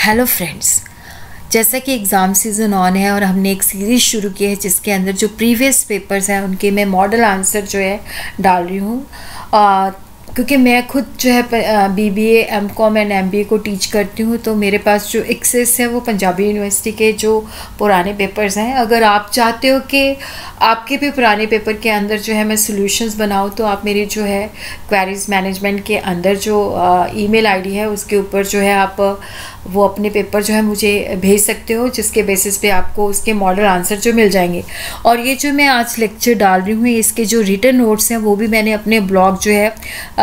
Hello friends, जैसा कि exam season on है और हमने एक सीरीज़ शुरू की है जिसके अंदर जो प्रीवियस पेपर्स हैं उनके मैं मॉडल आंसर जो है डाल रही हूँ। क्योंकि मैं खुद जो है बीबीए, एमकॉम एंड एमबीए को टीच करती हूँ, तो मेरे पास जो एक्सेस है वो पंजाबी यूनिवर्सिटी के जो पुराने पेपर्स हैं। अगर आप चाहते हो कि आपके भी पुराने पेपर के अंदर जो है मैं सॉल्यूशंस बनाऊँ, तो आप मेरी जो है क्वेरीज मैनेजमेंट के अंदर जो ईमेल आईडी है उसके ऊपर जो है आप वो अपने पेपर जो है मुझे भेज सकते हो, जिसके बेसिस पे आपको उसके मॉडल आंसर जो मिल जाएंगे। और ये जो मैं आज लेक्चर डाल रही हूँ इसके जो रिटन नोट्स हैं वो भी मैंने अपने ब्लॉग जो है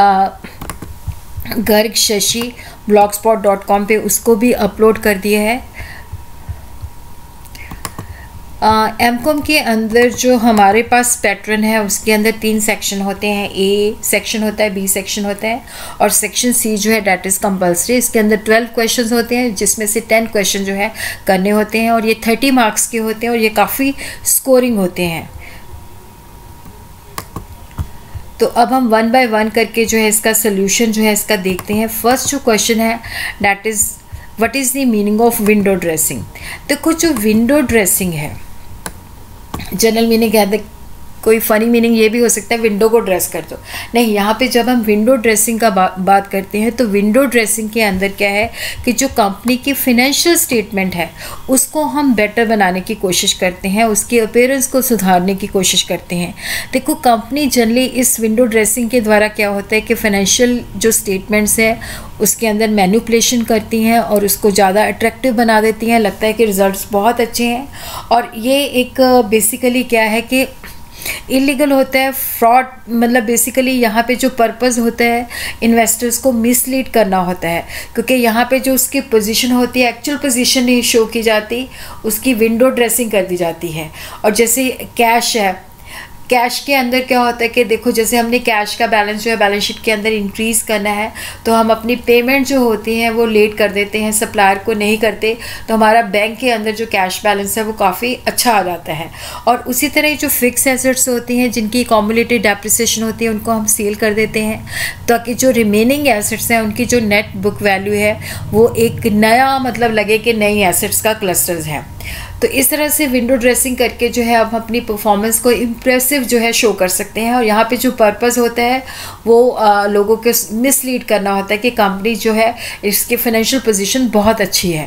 गर्ग शशि blogspot.com पे उसको भी अपलोड कर दिया है। एमकॉम के अंदर जो हमारे पास पैटर्न है उसके अंदर 3 सेक्शन होते हैं। ए सेक्शन होता है, बी सेक्शन होता है और सेक्शन सी जो है डैट इज़ कंपल्सरी। इसके अंदर 12 क्वेश्चंस होते हैं जिसमें से 10 क्वेश्चन जो है करने होते हैं और ये 30 मार्क्स के होते हैं और ये काफ़ी स्कोरिंग होते हैं। तो अब हम 1 बाय 1 करके जो है इसका सोल्यूशन जो है इसका देखते हैं। फर्स्ट जो क्वेश्चन है that is what is the meaning of window dressing. देखो जो विंडो ड्रेसिंग है, जनरल मीनिंग है, कोई फ़नी मीनिंग ये भी हो सकता है विंडो को ड्रेस कर दो। नहीं, यहाँ पे जब हम विंडो ड्रेसिंग का बात करते हैं तो विंडो ड्रेसिंग के अंदर क्या है कि जो कंपनी की फिनेंशियल स्टेटमेंट है उसको हम बेटर बनाने की कोशिश करते हैं, उसकी अपीयरेंस को सुधारने की कोशिश करते हैं। देखो कंपनी जनरली इस विंडो ड्रेसिंग के द्वारा क्या होता है कि फाइनेंशियल जो स्टेटमेंट्स है उसके अंदर मैनिपुलेशन करती हैं और उसको ज़्यादा अट्रैक्टिव बना देती हैं, लगता है कि रिजल्ट्स बहुत अच्छे हैं। और ये एक बेसिकली क्या है कि इलीगल होता है, फ्रॉड, मतलब बेसिकली यहाँ पे जो पर्पस होता है इन्वेस्टर्स को मिसलीड करना होता है, क्योंकि यहाँ पे जो उसकी पोजीशन होती है एक्चुअल पोजीशन नहीं शो की जाती, उसकी विंडो ड्रेसिंग कर दी जाती है। और जैसे कैश है, कैश के अंदर क्या होता है कि देखो जैसे हमने कैश का बैलेंस जो है बैलेंस शीट के अंदर इंक्रीज़ करना है तो हम अपनी पेमेंट जो होती है वो लेट कर देते हैं, सप्लायर को नहीं करते, तो हमारा बैंक के अंदर जो कैश बैलेंस है वो काफ़ी अच्छा आ जाता है। और उसी तरह जो फिक्स एसेट्स होती हैं जिनकी एक्यूमुलेटेड डेप्रिसिएशन होती है उनको हम सेल कर देते हैं, ताकि जो रिमेनिंग एसेट्स हैं उनकी जो नेट बुक वैल्यू है वो एक नया मतलब लगे कि नई एसेट्स का क्लस्टर्स है। तो इस तरह से विंडो ड्रेसिंग करके जो है हम अपनी परफॉर्मेंस को इम्प्रेसिव जो है शो कर सकते हैं। और यहाँ पे जो पर्पस होता है वो लोगों को मिसलीड करना होता है कि कंपनी जो है इसकी फाइनेंशियल पोजीशन बहुत अच्छी है।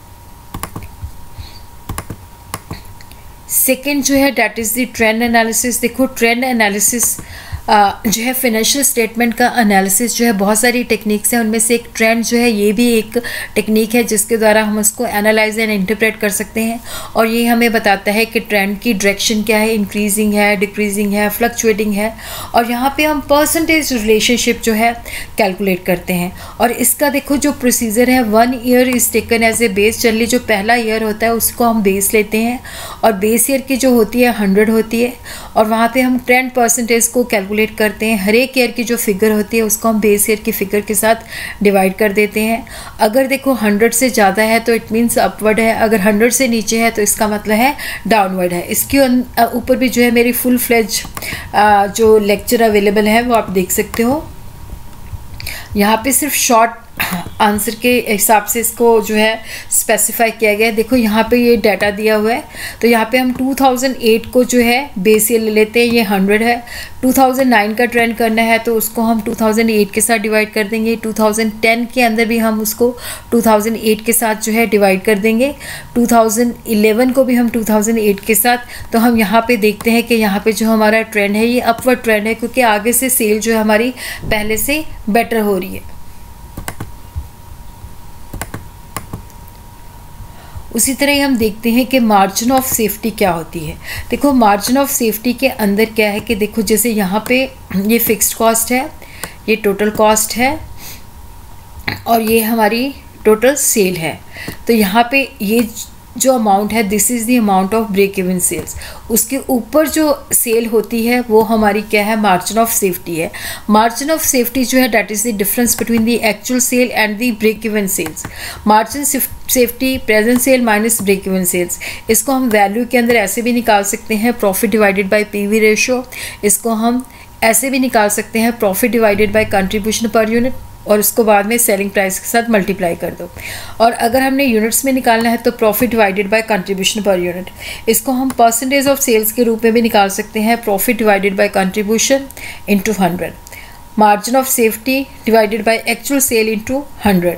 सेकंड जो है that is the trend analysis. देखो ट्रेंड एनालिसिस जो है फाइनेंशियल स्टेटमेंट का एनालिसिस जो है बहुत सारी टेक्निक्स हैं, उनमें से एक ट्रेंड जो है ये भी एक टेक्निक है जिसके द्वारा हम उसको एनालाइज एंड इंटरप्रेट कर सकते हैं। और ये हमें बताता है कि ट्रेंड की डायरेक्शन क्या है, इंक्रीजिंग है, डिक्रीजिंग है, फ्लक्चुएटिंग है। और यहाँ पे हम परसेंटेज रिलेशनशिप जो है कैलकुलेट करते हैं। और इसका देखो जो प्रोसीजर है 1 year is taken as a base. Generally जो पहला ईयर होता है उसको हम बेस लेते हैं और बेस ईयर की जो होती है 100 होती है और वहाँ पे हम ट्रेंड परसेंटेज को कैलकुलेट करते हैं। हर एक ईयर की जो फिगर होती है उसको हम बेस ईयर की फिगर के साथ डिवाइड कर देते हैं। अगर देखो 100 से ज़्यादा है तो इट मीन्स अपवर्ड है, अगर 100 से नीचे है तो इसका मतलब है डाउनवर्ड है। इसके ऊपर भी जो है मेरी फुल फ्लेज जो लेक्चर अवेलेबल है वो आप देख सकते हो। यहाँ पे सिर्फ शॉर्ट आंसर के हिसाब से इसको जो है स्पेसिफाई किया गया है। देखो यहाँ पे ये डाटा दिया हुआ है, तो यहाँ पे हम 2008 को जो है बेस ईयर ले लेते हैं, ये 100 है। 2009 का ट्रेंड करना है तो उसको हम 2008 के साथ डिवाइड कर देंगे। 2010 के अंदर भी हम उसको 2008 के साथ जो है डिवाइड कर देंगे। 2011 को भी हम 2008 के साथ। तो हम यहाँ पे देखते हैं कि यहाँ पे जो हमारा ट्रेंड है ये अपवर्ड ट्रेंड है, क्योंकि आगे से सेल जो है हमारी पहले से बेटर हो रही है। उसी तरह ही हम देखते हैं कि मार्जिन ऑफ सेफ्टी क्या होती है। देखो मार्जिन ऑफ सेफ्टी के अंदर क्या है कि देखो जैसे यहाँ पे ये फिक्स्ड कॉस्ट है, ये टोटल कॉस्ट है और ये हमारी टोटल सेल है। तो यहाँ पे ये जो अमाउंट है this is the amount of break even sales. उसके ऊपर जो सेल होती है वो हमारी क्या है, मार्जिन ऑफ सेफ्टी है। मार्जिन ऑफ सेफ्टी जो है that is the difference between the actual sale and the break even sales. Margin safety present sale minus break even sales. इसको हम वैल्यू के अंदर ऐसे भी निकाल सकते हैं, profit divided by PV ratio. इसको हम ऐसे भी निकाल सकते हैं, profit divided by contribution per unit. और उसको बाद में सेलिंग प्राइस के साथ मल्टीप्लाई कर दो। और अगर हमने यूनिट्स में निकालना है तो profit divided by contribution per unit, इसको हम परसेंटेज ऑफ सेल्स के रूप में भी निकाल सकते हैं, profit divided by contribution into 100, margin of safety divided by actual sale into 100।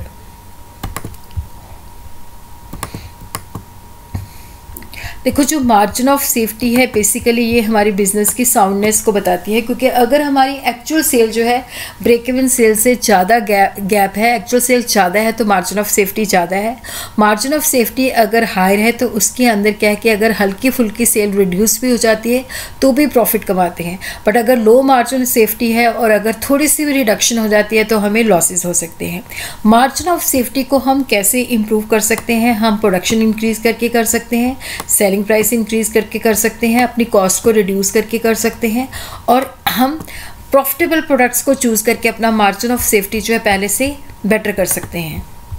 देखो जो मार्जिन ऑफ सेफ्टी है बेसिकली ये हमारी बिजनेस की साउंडनेस को बताती है, क्योंकि अगर हमारी एक्चुअल सेल जो है ब्रेक इवन सेल से ज़्यादा गैप है, एक्चुअल सेल ज़्यादा है तो मार्जिन ऑफ सेफ्टी ज़्यादा है। मार्जिन ऑफ सेफ्टी अगर हायर है तो उसके अंदर क्या है कि अगर हल्की फुल्की सेल रिड्यूस भी हो जाती है तो भी प्रॉफिट कमाते हैं, बट अगर लो मार्जिन सेफ्टी है और अगर थोड़ी सी भी रिडक्शन हो जाती है तो हमें लॉसेस हो सकते हैं। मार्जिन ऑफ सेफ्टी को हम कैसे इम्प्रूव कर सकते हैं? हम प्रोडक्शन इंक्रीज करके कर सकते हैं, सेलिंग प्राइस इंक्रीज करके कर सकते हैं, अपनी कॉस्ट को रिड्यूस करके कर सकते हैं, और हम प्रॉफिटेबल प्रोडक्ट्स को चूज करके अपना मार्जिन ऑफ सेफ्टी जो है पहले से बेटर कर सकते हैं।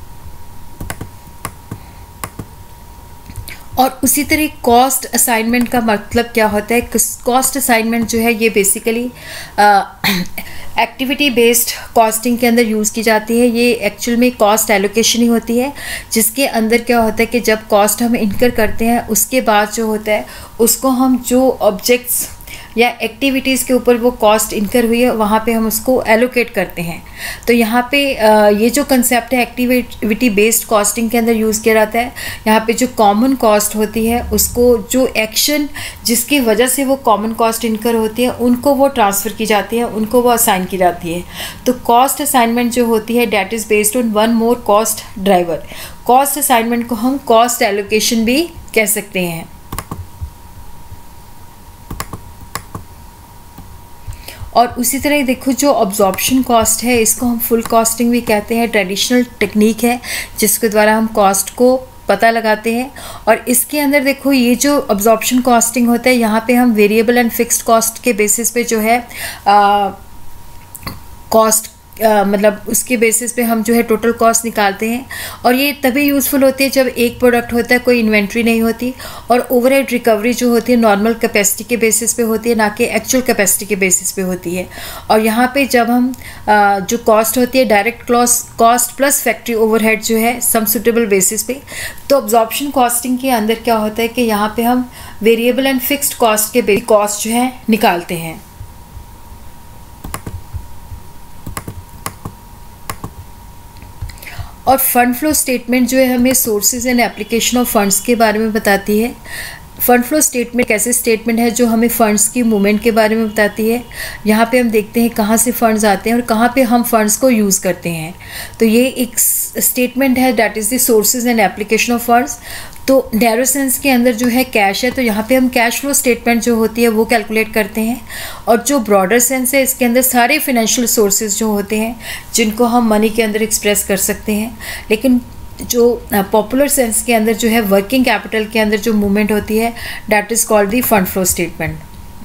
और उसी तरह कॉस्ट असाइनमेंट का मतलब क्या होता है? कॉस्ट असाइनमेंट जो है ये बेसिकली एक्टिविटी बेस्ड कॉस्टिंग के अंदर यूज़ की जाती है। ये एक्चुअल में कॉस्ट एलोकेशन ही होती है, जिसके अंदर क्या होता है कि जब कॉस्ट हम इनकर करते हैं उसके बाद जो होता है उसको हम जो ऑब्जेक्ट्स या एक्टिविटीज़ के ऊपर वो कॉस्ट इनकर हुई है वहाँ पे हम उसको एलोकेट करते हैं। तो यहाँ पे ये जो कंसेप्ट है एक्टिविटी बेस्ड कॉस्टिंग के अंदर यूज़ किया जाता है। यहाँ पे जो कॉमन कॉस्ट होती है उसको जो एक्शन जिसकी वजह से वो कॉमन कॉस्ट इनकर होती है उनको वो ट्रांसफ़र की जाती है, उनको वो असाइन की जाती है। तो कॉस्ट असाइनमेंट जो होती है that is based on one more cost driver. Cost assignment को हम कॉस्ट एलोकेशन भी कह सकते हैं। और उसी तरह देखो जो अब्जॉर्प्शन कॉस्ट है इसको हम फुल कॉस्टिंग भी कहते हैं। ट्रेडिशनल टेक्निक है जिसके द्वारा हम कॉस्ट को पता लगाते हैं। और इसके अंदर देखो ये जो अब्जॉर्प्शन कॉस्टिंग होता है यहाँ पे हम वेरिएबल एंड फिक्स्ड कॉस्ट के बेसिस पे जो है कॉस्ट मतलब उसके बेसिस पे हम जो है टोटल कॉस्ट निकालते हैं। और ये तभी यूज़फुल होती है जब एक प्रोडक्ट होता है, कोई इन्वेंट्री नहीं होती, और ओवरहेड रिकवरी जो होती है नॉर्मल कैपेसिटी के बेसिस पे होती है, ना कि एक्चुअल कैपेसिटी के बेसिस पे होती है। और यहाँ पे जब हम जो कॉस्ट होती है direct cost plus factory overhead जो है सम सुटेबल बेसिस पे, तो अब्जॉर्प्शन कॉस्टिंग के अंदर क्या होता है कि यहाँ पे हम वेरिएबल एंड फिक्स्ड कॉस्ट के कॉस्ट जो है निकालते हैं। और फंड फ्लो स्टेटमेंट जो है हमें sources and application of funds के बारे में बताती है। फंड फ्लो स्टेटमेंट कैसे स्टेटमेंट है जो हमें फंड्स की मूवमेंट के बारे में बताती है। यहाँ पे हम देखते हैं कहाँ से फंड्स आते हैं और कहाँ पे हम फंड्स को यूज़ करते हैं। तो ये एक स्टेटमेंट है that is the sources and application of funds. तो नैरो सेंस के अंदर जो है कैश है तो यहाँ पे हम कैश फ्लो स्टेटमेंट जो होती है वो कैलकुलेट करते हैं। और जो ब्रॉडर सेंस है इसके अंदर सारे फिनेंशियल सोर्सेज जो होते हैं जिनको हम मनी के अंदर एक्सप्रेस कर सकते हैं। लेकिन जो पॉपुलर सेंस के अंदर जो है वर्किंग कैपिटल के अंदर जो मूवमेंट होती है that is called the fund flow statement.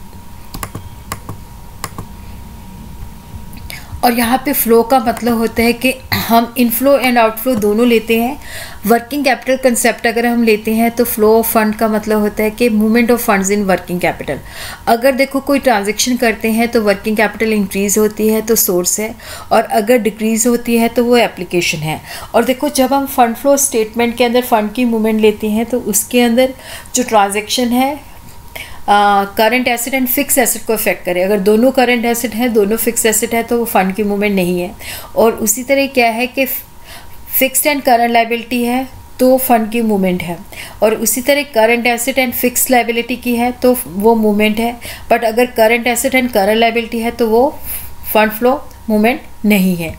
और यहाँ पे फ्लो का मतलब होता है कि हम इनफ्लो एंड आउटफ्लो दोनों लेते हैं। वर्किंग कैपिटल कंसेप्ट अगर हम लेते हैं तो फ्लो ऑफ फंड का मतलब होता है कि movement of funds in working capital. अगर देखो कोई ट्रांजैक्शन करते हैं तो वर्किंग कैपिटल इंक्रीज होती है तो सोर्स है, और अगर डिक्रीज होती है तो वो एप्लीकेशन है। और देखो जब हम फंड फ्लो स्टेटमेंट के अंदर फंड की मूवमेंट लेते हैं तो उसके अंदर जो ट्रांजैक्शन है current asset and fix asset को इफेक्ट करे। अगर दोनों करंट एसेट है दोनों फिक्स एसेट है तो वो फंड की मूवमेंट नहीं है। और उसी तरह क्या है कि फिक्स्ड एंड करंट लाइबिलिटी है तो फंड की मूवमेंट है, और उसी तरह current asset and fix liability की है तो वो मूवमेंट है। बट अगर current asset and current liability है तो वो फंड फ्लो मूवमेंट नहीं है।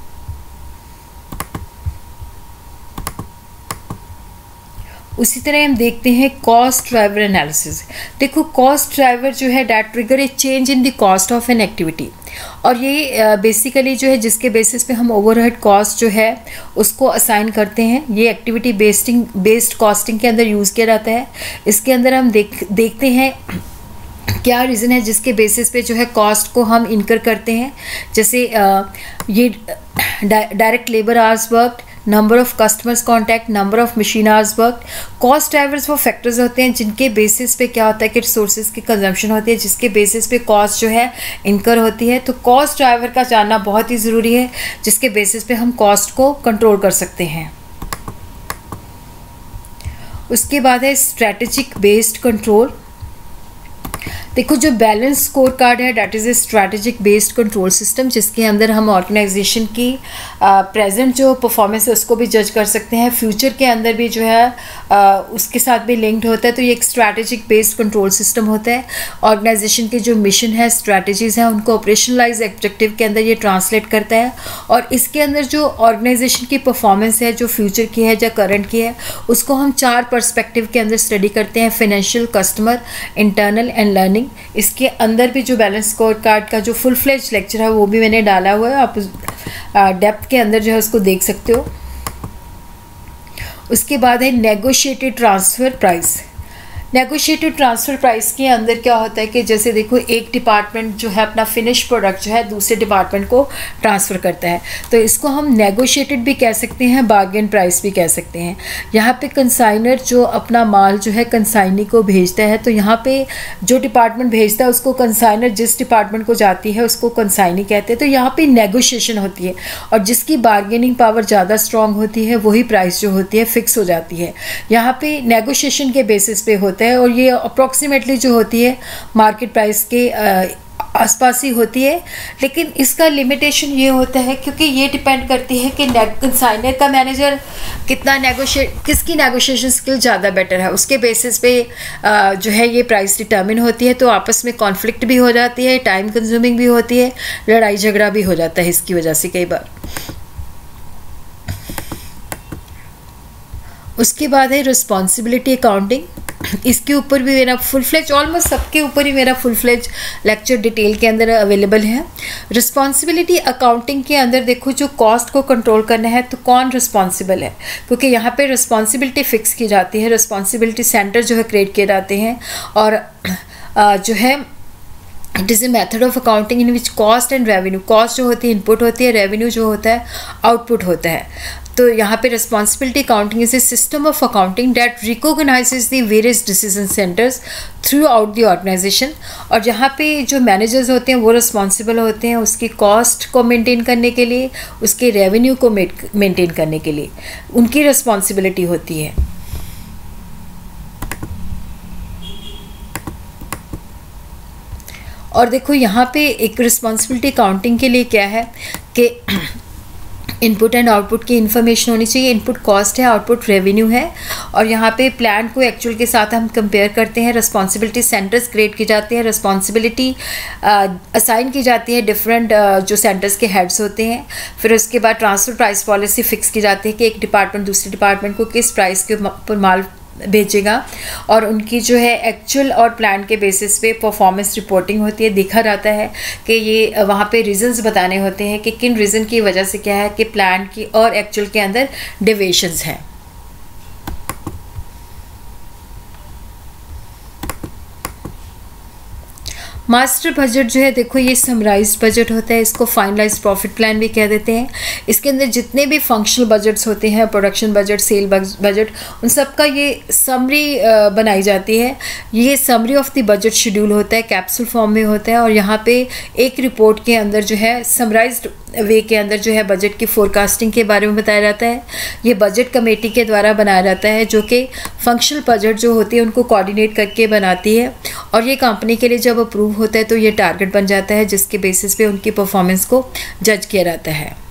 उसी तरह हम देखते हैं कॉस्ट ड्राइवर एनालिसिस। देखो कॉस्ट ड्राइवर जो है that trigger a change in the cost of an activity. और ये बेसिकली जो है जिसके बेसिस पे हम ओवरहेड कॉस्ट जो है उसको असाइन करते हैं, ये एक्टिविटी बेस्ड कॉस्टिंग के अंदर यूज़ किया जाता है। इसके अंदर हम देखते हैं क्या रीज़न है जिसके बेसिस पे जो है कॉस्ट को हम इनकर करते हैं। जैसे ये direct labour hours worked, number of customers contact, number of machine hours work. Cost drivers वो फैक्टर्स होते हैं जिनके बेसिस पे क्या होता है कि रिसोर्सेज की कंजम्पशन होती है, जिसके बेसिस पे कॉस्ट जो है इनकर होती है। तो कॉस्ट ड्राइवर का जानना बहुत ही ज़रूरी है, जिसके बेसिस पे हम कॉस्ट को कंट्रोल कर सकते हैं। उसके बाद है स्ट्रैटेजिक बेस्ड कंट्रोल। देखो जो बैलेंस स्कोर कार्ड है that is a strategic based control system, जिसके अंदर हम ऑर्गेनाइजेशन की प्रेजेंट जो परफॉर्मेंस है उसको भी जज कर सकते हैं, फ्यूचर के अंदर भी जो है उसके साथ भी लिंक्ड होता है। तो ये एक स्ट्रैटेजिक बेस्ड कंट्रोल सिस्टम होता है। ऑर्गेनाइजेशन के जो मिशन है, स्ट्रैटेजीज़ हैं, उनको ऑपरेशनलाइज ऑब्जेक्टिव के अंदर ये ट्रांसलेट करता है। और इसके अंदर जो ऑर्गेनाइजेशन की परफॉर्मेंस है, जो फ्यूचर की है या करंट की है, उसको हम 4 पर्सपेक्टिव के अंदर स्टडी करते हैं: financial, customer, internal and learning. इसके अंदर भी जो बैलेंस स्कोर कार्ड का जो फुल फ्लेज लेक्चर है वो भी मैंने डाला हुआ है, आप डेप्थ के अंदर जो है उसको देख सकते हो। उसके बाद है negotiated transfer price. Negotiated transfer price के अंदर क्या होता है कि जैसे देखो एक डिपार्टमेंट जो है अपना फिनिश प्रोडक्ट जो है दूसरे डिपार्टमेंट को ट्रांसफ़र करता है, तो इसको हम नेगोशिएटेड भी कह सकते हैं, बार्गेन प्राइस भी कह सकते हैं। यहाँ पे कंसाइनर जो अपना माल जो है कंसाइनी को भेजता है, तो यहाँ पे जो डिपार्टमेंट भेजता है उसको कंसाइनर, जिस डिपार्टमेंट को जाती है उसको कंसाइनी कहते हैं। तो यहाँ पे नेगोशिएशन होती है और जिसकी बार्गेनिंग पावर ज़्यादा स्ट्रॉन्ग होती है वही प्राइस जो होती है फिक्स हो जाती है। यहाँ पे नेगोशिएशन के बेसिस पे होता है और ये अप्रॉक्सीमेटली जो होती है मार्केट प्राइस के आसपास ही होती है। लेकिन इसका लिमिटेशन ये होता है क्योंकि ये डिपेंड करती है कि कंसाइनर का मैनेजर किसकी नेगोशिएशन स्किल ज़्यादा बेटर है, उसके बेसिस पे जो है ये प्राइस डिटर्मिन होती है। तो आपस में कॉन्फ्लिक्ट भी हो जाती है, टाइम कंज्यूमिंग भी होती है, लड़ाई झगड़ा भी हो जाता है इसकी वजह से कई बार। उसके बाद है रिस्पॉन्सिबिलिटी अकाउंटिंग। इसके ऊपर भी मेरा फुल फ्लेज, ऑलमोस्ट सबके ऊपर ही मेरा फुल फ्लेज लेक्चर डिटेल के अंदर अवेलेबल है। रिस्पॉन्सिबिलिटी अकाउंटिंग के अंदर देखो जो कॉस्ट को कंट्रोल करना है तो कौन रिस्पॉन्सिबल है, क्योंकि यहाँ पे रिस्पॉन्सिबिलिटी फिक्स की जाती है, रिस्पॉन्सिबिलिटी सेंटर जो है क्रिएट किए जाते हैं और जो है it is a method of accounting in which cost and revenue, cost जो होती है इनपुट होती है, रेवेन्यू जो होता है आउटपुट होता है। तो यहाँ पे responsibility accounting is a system of accounting that recognises the various decision centres throughout the organisation. और यहाँ पे जो मैनेजर्स होते हैं वो रिस्पॉन्सिबल होते हैं उसकी कॉस्ट को मेंटेन करने के लिए, उसके रेवेन्यू को मेंटेन करने के लिए उनकी रिस्पॉन्सिबिलिटी होती है। और देखो यहाँ पे एक रिस्पॉन्सिबिलिटी अकाउंटिंग के लिए क्या है कि इनपुट एंड आउटपुट की इन्फॉर्मेशन होनी चाहिए। इनपुट कॉस्ट है, आउटपुट रेवेन्यू है। और यहाँ पे प्लान को एक्चुअल के साथ हम कंपेयर करते हैं। रिस्पॉन्सिबिलिटी सेंटर्स क्रिएट की जाती हैं, रिस्पॉन्सिबिलिटी असाइन की जाती है डिफरेंट जो सेंटर्स के हेड्स होते हैं। फिर उसके बाद ट्रांसफ़र प्राइस पॉलिसी फिक्स की जाती है कि एक डिपार्टमेंट दूसरे डिपार्टमेंट को किस प्राइस के ऊपर माल भेजेगा और उनकी जो है एक्चुअल और प्लान के बेसिस पे परफॉर्मेंस रिपोर्टिंग होती है। देखा जाता है कि ये वहाँ पे रीजंस बताने होते हैं कि किन रीज़न की वजह से क्या है कि प्लान की और एक्चुअल के अंदर डेविएशंस हैं। मास्टर बजट जो है देखो ये समराइज्ड बजट होता है, इसको फाइनलाइज्ड प्रॉफिट प्लान भी कह देते हैं। इसके अंदर जितने भी फंक्शनल बजट्स होते हैं, प्रोडक्शन बजट, सेल बजट, उन सब का ये समरी बनाई जाती है। ये summary of the budget schedule होता है, कैप्सूल फॉर्म में होता है और यहाँ पे एक रिपोर्ट के अंदर जो है समराइज्ड वे के अंदर जो है बजट की फोरकास्टिंग के बारे में बताया जाता है। ये बजट कमेटी के द्वारा बनाया जाता है जो कि फंक्शनल बजट जो होती है उनको कोऑर्डिनेट करके बनाती है और ये कंपनी के लिए जब अप्रूव होता है तो ये टारगेट बन जाता है जिसके बेसिस पे उनकी परफॉर्मेंस को जज किया जाता है।